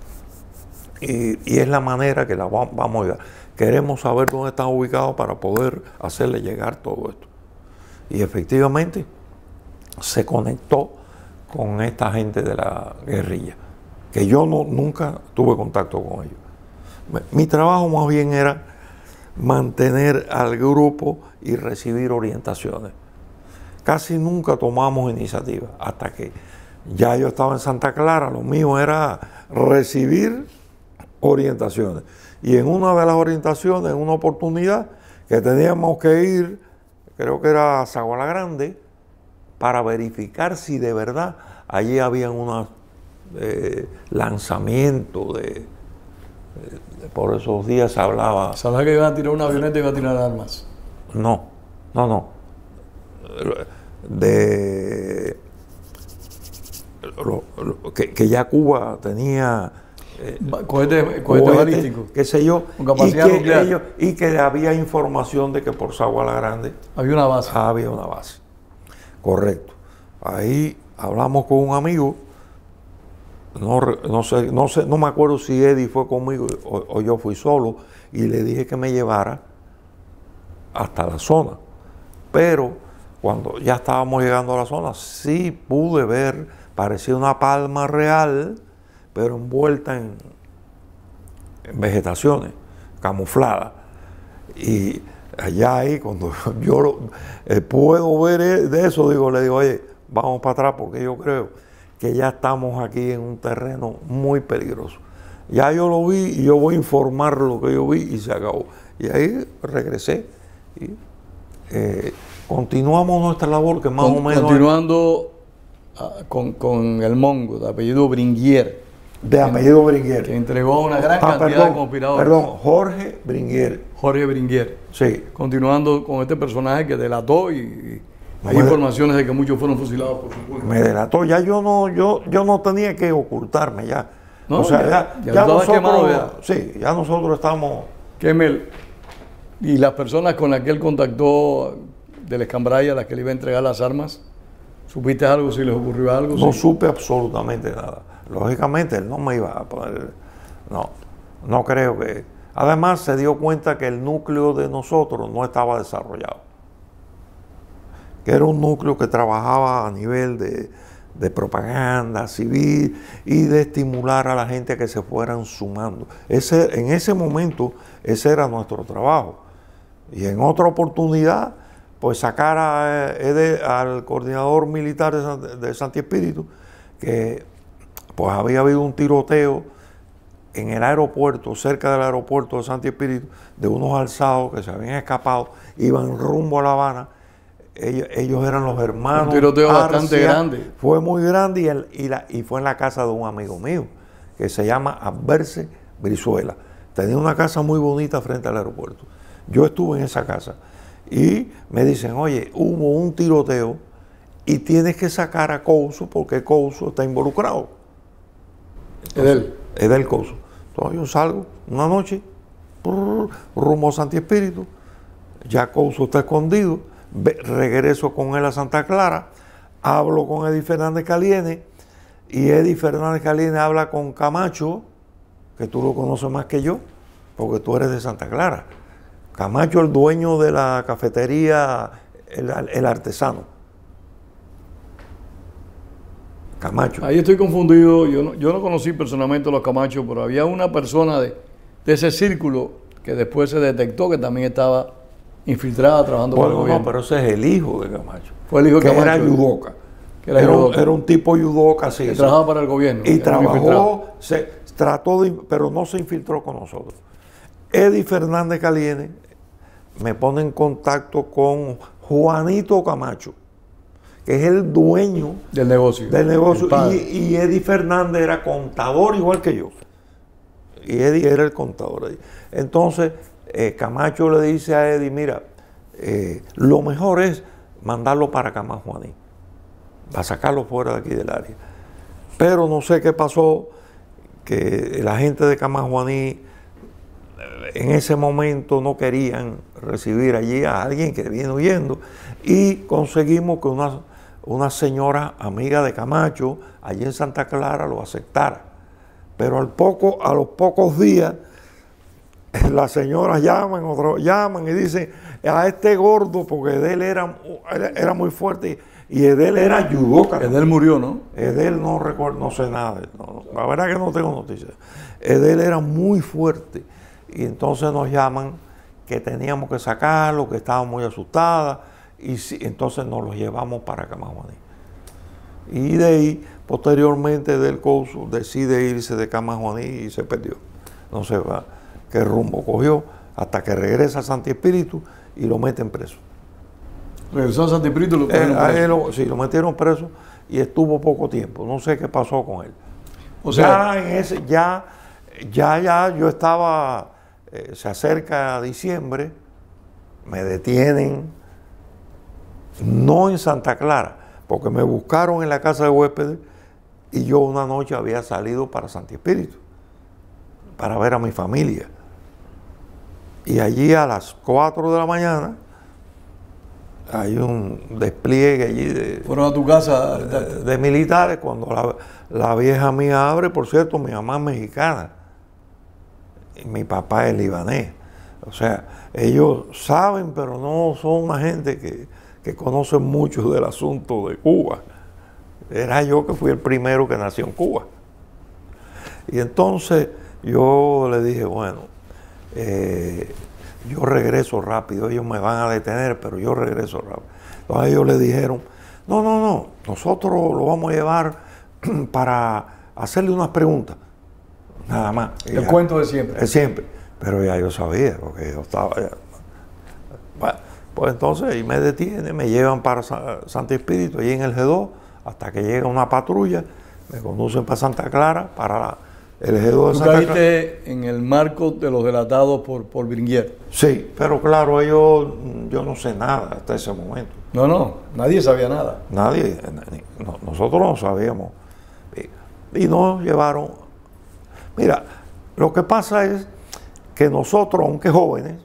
Y, y es la manera que la vamos, vamos a llegar. Queremos saber dónde están ubicados para poder hacerle llegar todo esto. Y efectivamente se conectó con esta gente de la guerrilla, que yo no, nunca tuve contacto con ellos. Mi trabajo más bien era mantener al grupo y recibir orientaciones. Casi nunca tomamos iniciativa, hasta que ya yo estaba en Santa Clara, lo mío era recibir orientaciones. Y en una de las orientaciones, en una oportunidad, que teníamos que ir, creo que era a Sagua la Grande, para verificar si de verdad allí había unos eh, lanzamientos de, de, de... Por esos días se hablaba... ¿Sabes que iban a tirar una avioneta y iban a tirar armas? No, no, no. De... Lo, lo, que, que ya Cuba tenía... Eh, cohete, cohete balístico, qué sé yo, con capacidad y que, nuclear. ellos, y que había información de que por Sagua la Grande había una base. Había una base. Correcto. Ahí hablamos con un amigo, no, no sé, no sé, no me acuerdo si Eddie fue conmigo o, o yo fui solo, y le dije que me llevara hasta la zona. Pero cuando ya estábamos llegando a la zona, sí pude ver, parecía una palma real, pero envuelta en, en vegetaciones, camuflada. Y allá ahí, cuando yo lo, eh, puedo ver de eso, digo, le digo, oye, vamos para atrás, porque yo creo que ya estamos aquí en un terreno muy peligroso. Ya yo lo vi y yo voy a informar lo que yo vi y se acabó. Y ahí regresé y eh, continuamos nuestra labor, que más Con, o menos... Continuando uh, con, con el mongo, de apellido Bringuier. De apellido Bringuier. Que entregó una gran ah, cantidad perdón, de conspiradores. Perdón, Jorge Bringuier. Jorge Bringuier. Sí. Continuando con este personaje que delató y, y no hay me informaciones de que muchos fueron fusilados por su culpa. Me delató, ya yo no, yo, yo no tenía que ocultarme ya. No, o sea, ya, ya, ya ya estabas quemado ya. Sí, ya nosotros estamos... Kemel, y las personas con las que él contactó del Escambray, a las que le iba a entregar las armas, ¿supiste algo, si les ocurrió algo? No sí. supe absolutamente nada. Lógicamente él no me iba a poner no, no creo que... Además se dio cuenta que el núcleo de nosotros no estaba desarrollado. Que era un núcleo que trabajaba a nivel de, de propaganda civil y de estimular a la gente a que se fueran sumando. Ese, en ese momento ese era nuestro trabajo. Y en otra oportunidad, pues sacar a, Ede, al coordinador militar de, de Santi Espíritu, que pues había habido un tiroteo en el aeropuerto, cerca del aeropuerto de Santi Espíritu, de unos alzados que se habían escapado, iban rumbo a La Habana. Ellos, ellos eran los hermanos. Un tiroteo Arcia, bastante grande. Fue muy grande y, el, y, la, y fue en la casa de un amigo mío, que se llama Alberce Brizuela. Tenía una casa muy bonita frente al aeropuerto. Yo estuve en esa casa y me dicen, oye, hubo un tiroteo y tienes que sacar a Couso porque Couso está involucrado. Edel. Edel Couso. Entonces yo salgo una noche, rumbo a Santi Espíritu, ya Couso está escondido, regreso con él a Santa Clara, hablo con Eddie Fernández Caliene y Eddie Fernández Caliene habla con Camacho, que tú lo conoces más que yo, porque tú eres de Santa Clara. Camacho, el dueño de la cafetería, el, el artesano. Camacho. Ahí estoy confundido, yo no, yo no conocí personalmente a los Camachos, pero había una persona de, de ese círculo que después se detectó que también estaba infiltrada trabajando bueno, con el gobierno. No, pero ese es el hijo de Camacho. Fue el hijo de que Camacho. Era yudoka. Que era, era, yudoka. Un, era un tipo yudoka, sí. Que sí. trabajaba para el gobierno. Y trabajó, se trató de, pero no se infiltró con nosotros. Eddie Fernández Caliene me pone en contacto con Juanito Camacho, que es el dueño del negocio. Del negocio. Y, y Eddie Fernández era contador igual que yo. Y Eddie era el contador ahí. Entonces, eh, Camacho le dice a Eddie, mira, eh, lo mejor es mandarlo para Camajuaní, para sacarlo fuera de aquí del área. Pero no sé qué pasó, que la gente de Camajuaní en ese momento no querían recibir allí a alguien que viene huyendo y conseguimos que una, una señora amiga de Camacho allí en Santa Clara lo aceptara. Pero al poco, a los pocos días las señoras llaman, otro, llaman y dicen a este gordo, porque Edel era, era, era muy fuerte y Edel era yudoka. Edel murió, ¿no? Edel no recuerdo, no sé nada. No, la verdad que no tengo noticias. Edel era muy fuerte. Y entonces nos llaman que teníamos que sacarlo, que estaba muy asustada, y si, entonces nos lo llevamos para Camajuaní. Y de ahí, posteriormente, Del Couso decide irse de Camajuaní y se perdió. No sé va, qué rumbo cogió, hasta que regresa a Santi Espíritu y lo meten preso. Regresó a Santi Espíritu y lo metieron preso. Él, lo, sí, lo metieron preso y estuvo poco tiempo. No sé qué pasó con él. O sea, ya, en ese, ya, ya, ya yo estaba... Eh, se acerca a diciembre, me detienen, no en Santa Clara, porque me buscaron en la casa de huéspedes y yo una noche había salido para Santi Espíritu, para ver a mi familia. Y allí a las cuatro de la mañana hay un despliegue allí de... ¿Fueron a tu casa? De, de militares, cuando la, la vieja mía abre, por cierto, mi mamá es mexicana. Y mi papá es libanés. O sea, ellos saben, pero no son una gente que, que conoce mucho del asunto de Cuba. Era yo que fui el primero que nació en Cuba. Y entonces yo le dije, bueno, eh, yo regreso rápido, ellos me van a detener, pero yo regreso rápido. Entonces ellos le dijeron, no, no, no, nosotros lo vamos a llevar para hacerle unas preguntas. Nada más. El ya, cuento de siempre. De siempre. Pero ya yo sabía, porque yo estaba ya. Bueno, pues entonces ahí me detienen, me llevan para Santi Espíritu, ahí en el G dos, hasta que llega una patrulla, me conducen para Santa Clara, para la, el G dos de Santa Clara. ¿Tú caíste en el marco de los delatados por, por Berenguer? Sí, pero claro, ellos, yo no sé nada hasta ese momento. No, no, nadie sabía nada. Nadie, no, nosotros no sabíamos. Y, y nos llevaron. Mira, lo que pasa es que nosotros, aunque jóvenes,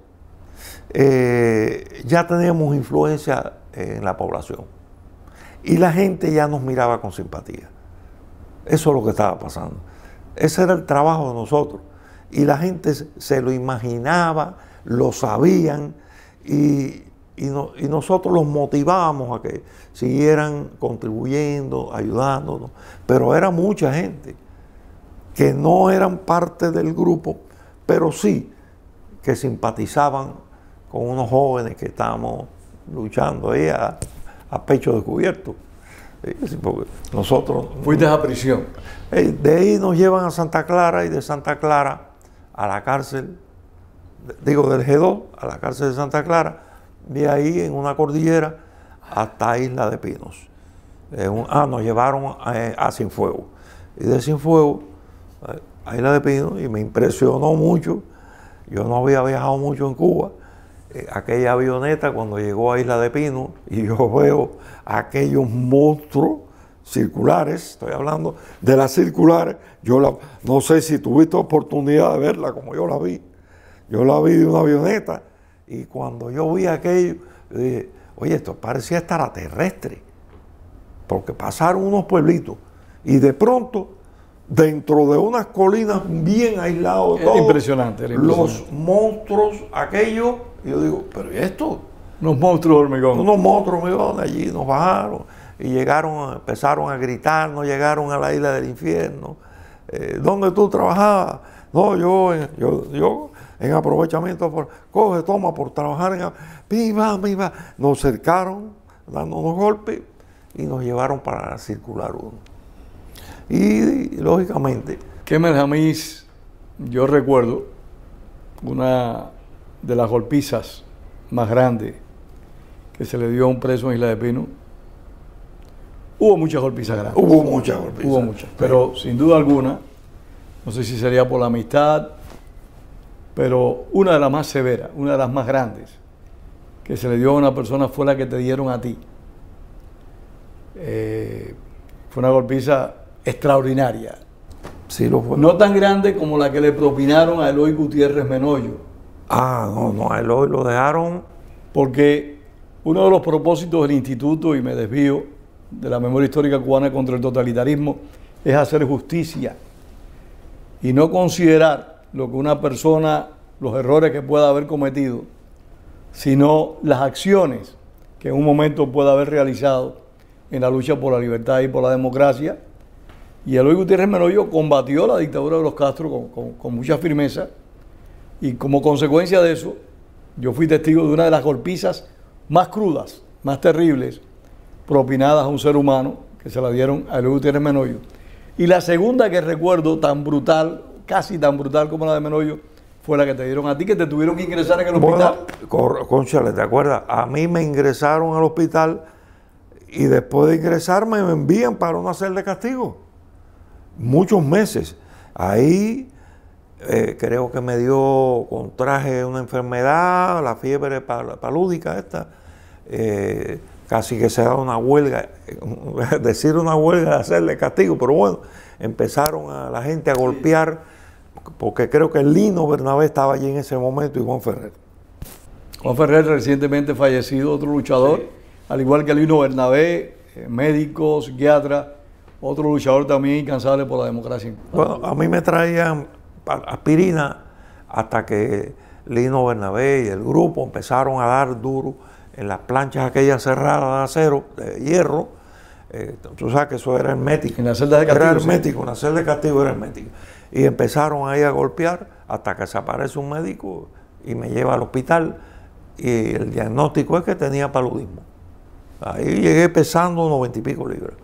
eh, ya teníamos influencia en la población. Y la gente ya nos miraba con simpatía. Eso es lo que estaba pasando. Ese era el trabajo de nosotros. y la gente se lo imaginaba, lo sabían, y, y, no, y nosotros los motivábamos a que siguieran contribuyendo, ayudándonos, pero era mucha gente que no eran parte del grupo, pero sí que simpatizaban con unos jóvenes que estábamos luchando ahí a, a pecho descubierto. Sí, porque nosotros... Fuiste a prisión. De ahí nos llevan a Santa Clara y de Santa Clara a la cárcel, digo del G dos a la cárcel de Santa Clara, de ahí en una cordillera hasta Isla de Pinos. Eh, un, ah, nos llevaron a, a Cienfuegos. Y de Cienfuegos a Isla de Pinos, y me impresionó mucho. Yo no había viajado mucho en Cuba. Eh, aquella avioneta cuando llegó a Isla de Pinos, y yo veo aquellos monstruos circulares, estoy hablando de las circulares, yo la, no sé si tuviste oportunidad de verla como yo la vi. Yo la vi de una avioneta, y cuando yo vi aquello, yo dije, oye, esto parecía extraterrestre, porque pasaron unos pueblitos, y de pronto, dentro de unas colinas bien aisladas, era impresionante, era impresionante. Los monstruos, aquellos, y yo digo, pero ¿y esto? Unos monstruos de hormigón. Unos monstruos de hormigón, allí nos bajaron, y llegaron, empezaron a gritar, no llegaron a la isla del infierno. Eh, ¿Dónde tú trabajabas? No, yo, yo, yo en aprovechamiento, por, coge, toma, por trabajar en... Viva, viva. Nos cercaron, dando unos golpes, y nos llevaron para circular uno. Y, y lógicamente... Kemel Jamis, yo recuerdo una de las golpizas más grandes que se le dio a un preso en Isla de Pino. Hubo muchas golpizas grandes. Hubo muchas golpizas. Hubo muchas. Pero sin duda alguna, no sé si sería por la amistad, pero una de las más severas, una de las más grandes que se le dio a una persona fue la que te dieron a ti. Eh, fue una golpiza extraordinaria. Sí, lo fue. No tan grande como la que le propinaron a Eloy Gutiérrez Menoyo. Ah, no, no, a Eloy lo dejaron. Porque uno de los propósitos del Instituto, y me desvío, de la Memoria Histórica Cubana contra el Totalitarismo, es hacer justicia y no considerar lo que una persona, los errores que pueda haber cometido, sino las acciones que en un momento pueda haber realizado en la lucha por la libertad y por la democracia. Y Eloy Gutiérrez Menoyo combatió la dictadura de los Castro con, con, con mucha firmeza, y como consecuencia de eso, yo fui testigo de una de las golpizas más crudas, más terribles, propinadas a un ser humano, que se la dieron a Eloy Gutiérrez Menoyo. Y la segunda que recuerdo, tan brutal, casi tan brutal como la de Menoyo, fue la que te dieron a ti, que te tuvieron que ingresar en el hospital. Bueno, Conchale, ¿te acuerdas? A mí me ingresaron al hospital, y después de ingresarme me envían para una celda de castigo. Muchos meses. Ahí eh, creo que me dio, contraje una enfermedad, la fiebre palúdica esta, eh, casi que se da una huelga, decir una huelga de hacerle castigo, pero bueno, empezaron a la gente a golpear, porque creo que Lino Bernabé estaba allí en ese momento, y Juan Ferrer. Juan Ferrer, recientemente fallecido, otro luchador, sí. Al igual que Lino Bernabé, eh, médico, psiquiatra, otro luchador también incansable por la democracia. Bueno, a mí me traían aspirina hasta que Lino Bernabé y el grupo empezaron a dar duro en las planchas aquellas cerradas de acero, de hierro. Eh, tú sabes que eso era hermético. En la celda de castigo. Era hermético, sí. Una celda de castigo era hermética. Y empezaron ahí a golpear hasta que se aparece un médico y me lleva al hospital, y el diagnóstico es que tenía paludismo. Ahí llegué pesando noventa y pico libras.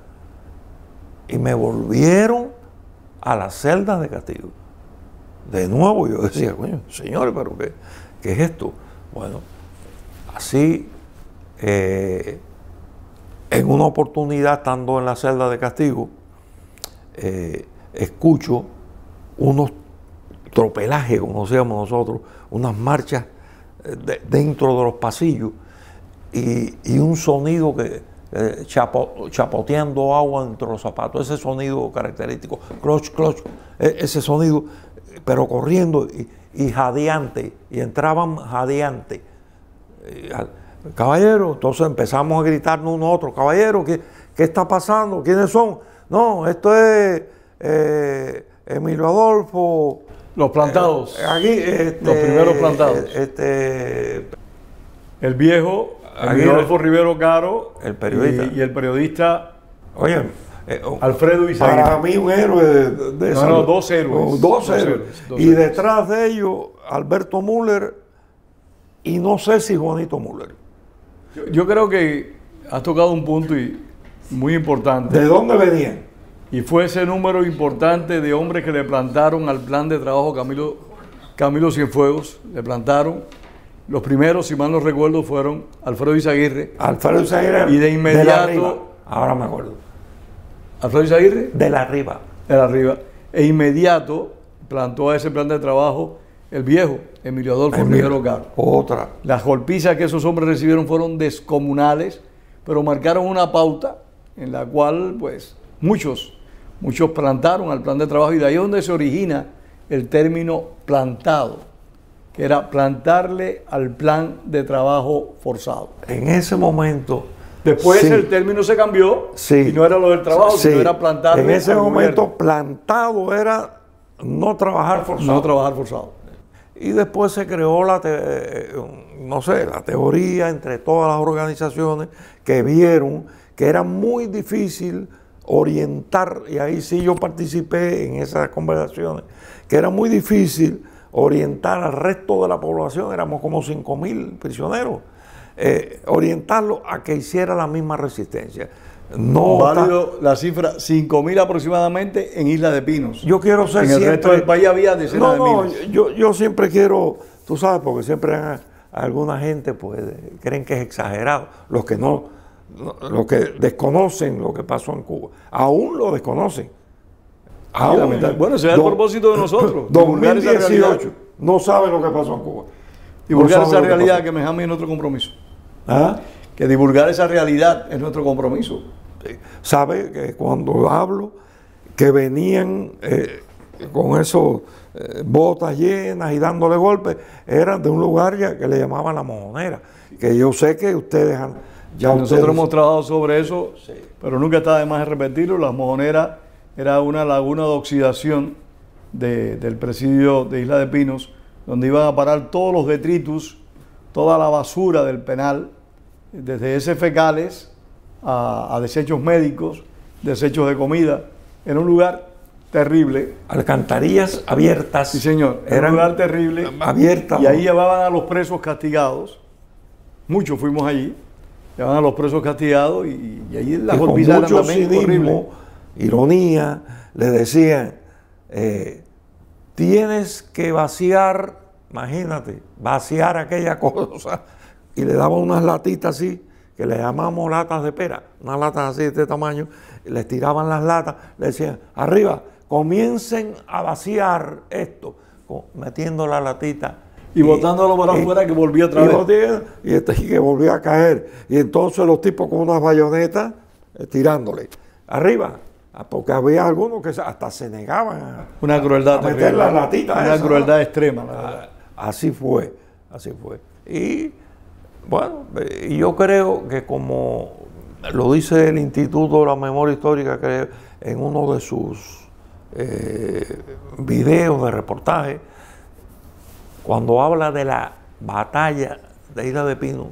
Y me volvieron a las celdas de castigo. De nuevo yo decía, coño, señores, pero ¿qué, qué es esto? Bueno, así, eh, en una oportunidad, estando en la celda de castigo, eh, escucho unos tropelajes, como decíamos nosotros, unas marchas de, dentro de los pasillos, y, y un sonido que eh, chapo, chapoteando agua dentro de los zapatos, ese sonido característico, cloch, cloch, ese sonido, pero corriendo y, y jadeante, y entraban jadeante. Caballero, entonces empezamos a gritarnos uno a otro, caballero, ¿qué, qué está pasando? ¿Quiénes son? No, esto es eh, Emilio Adolfo, Los plantados. Eh, aquí, este, los primeros plantados. Este, el viejo, Adolfo Rivero Caro, el periodista. Y, y el periodista Oye, eh, Alfredo Izaguirre. Para mí un héroe de, de no, no, dos héroes. Oh, dos, dos héroes. héroes. Dos y héroes. detrás de ellos, Alberto Müller y no sé si Juanito Müller. Yo, yo creo que has tocado un punto y, muy importante. ¿De dónde venían? Y fue ese número importante de hombres que le plantaron al plan de trabajo Camilo, Camilo Cienfuegos, le plantaron. Los primeros, si mal no recuerdo, fueron Alfredo Izaguirre. Alfredo Izaguirre. Y de inmediato. De la Riva. Ahora me acuerdo. Alfredo Izaguirre. De la Riva. De la Riva. E inmediato plantó a ese plan de trabajo el viejo Emilio Adolfo Rivero Caro. Otra. Las golpizas que esos hombres recibieron fueron descomunales, pero marcaron una pauta en la cual, pues, muchos, muchos plantaron al plan de trabajo, y de ahí es donde se origina el término plantado, que era plantarle al plan de trabajo forzado. En ese momento. Después sí, el término se cambió, sí, y no era lo del trabajo, sí, sino era plantarle. En ese al momento gobierno. Plantado era no trabajar forzado. No trabajar forzado. Y después se creó la, te, no sé, la teoría entre todas las organizaciones que vieron que era muy difícil orientar, y ahí sí yo participé en esas conversaciones, que era muy difícil orientar al resto de la población, éramos como cinco mil prisioneros, eh, orientarlo a que hiciera la misma resistencia. No válido está, la cifra cinco mil aproximadamente en Isla de Pinos. Yo quiero ser en el siempre, resto del país había decenas no, de no, miles. yo, yo siempre quiero, tú sabes, porque siempre hay, alguna gente pues creen que es exagerado, los que no, los que desconocen lo que pasó en Cuba, aún lo desconocen. Aún, bueno, ese es el propósito de nosotros. dos mil dieciocho no saben lo que pasó en Cuba. Divulgar no esa que realidad que me llama es nuestro compromiso. ¿Ah? Que divulgar esa realidad es nuestro compromiso. Sabe que cuando hablo que venían eh, con esos eh, botas llenas y dándole golpes, eran de un lugar ya que le llamaban La Mojonera, que yo sé que ustedes han, ya nosotros ustedes, hemos trabajado sobre eso, sí, pero nunca está de más de repetirlo. La Mojonera era una laguna de oxidación de, del presidio de Isla de Pinos, donde iban a parar todos los detritus, toda la basura del penal, desde heces fecales a, a desechos médicos, desechos de comida. Era un lugar terrible. Alcantarillas abiertas. Sí, señor. Era Eran un lugar terrible. Abiertas. Y ahí llevaban a los presos castigados. Muchos fuimos allí. Llevaban a los presos castigados y, y ahí las golpizas eran también horribles. Ironía, le decían, eh, tienes que vaciar, imagínate, vaciar aquella cosa, y le daban unas latitas así, que le llamamos latas de pera, unas latas así de este tamaño, y les tiraban las latas, le decían, arriba, comiencen a vaciar esto, metiendo la latita. Y, y botándolo para y, afuera, que volvía otra y vez. Volvía, y, este, y que volvía a caer. Y entonces los tipos con unas bayonetas eh, tirándole. Arriba. Porque había algunos que hasta se negaban a, una crueldad a meter las latitas. Una esa, crueldad ¿no? extrema, la verdad. Así fue, así fue. Y bueno, yo creo que como lo dice el Instituto de la Memoria Histórica, que en uno de sus eh, videos de reportaje, cuando habla de la batalla de Isla de Pinos,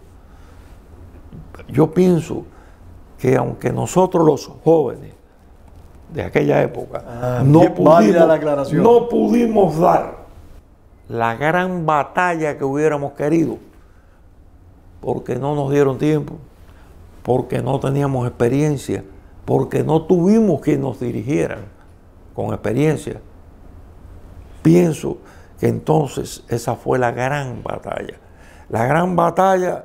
yo pienso que aunque nosotros los jóvenes de aquella época ah, no, pudimos, la no pudimos dar la gran batalla que hubiéramos querido, porque no nos dieron tiempo, porque no teníamos experiencia, porque no tuvimos quien nos dirigieran con experiencia. Pienso que entonces esa fue la gran batalla, la gran batalla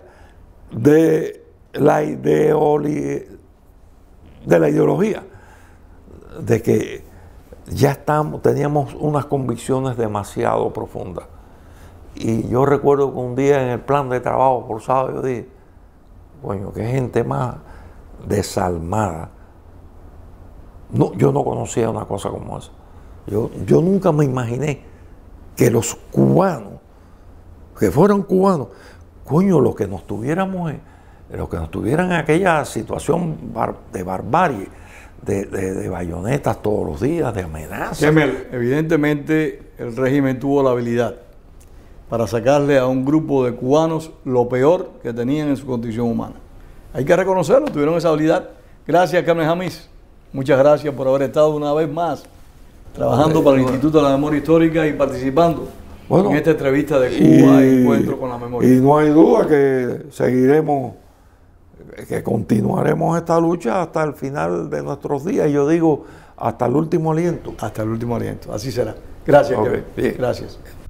de la, ideoli de la ideología, de que ya estamos, teníamos unas convicciones demasiado profundas. Y yo recuerdo que un día en el plan de trabajo forzado yo dije, coño, qué gente más desalmada. No, yo no conocía una cosa como esa. Yo, yo nunca me imaginé que los cubanos, que fueran cubanos, coño, los que nos tuviéramos, los que nos tuvieran en aquella situación bar, de barbarie, de, de, de bayonetas todos los días, de amenazas. Kemmel, evidentemente el régimen tuvo la habilidad para sacarle a un grupo de cubanos lo peor que tenían en su condición humana. Hay que reconocerlo, tuvieron esa habilidad. Gracias, Kemmel Jamis. Muchas gracias por haber estado una vez más trabajando okay, para el bueno. Instituto de la Memoria Histórica y participando bueno, en esta entrevista de Cuba y Encuentro con la Memoria. Y no hay duda que seguiremos, que continuaremos esta lucha hasta el final de nuestros días. Yo digo, hasta el último aliento. Hasta el último aliento, así será. Gracias, okay, Kevin. Gracias.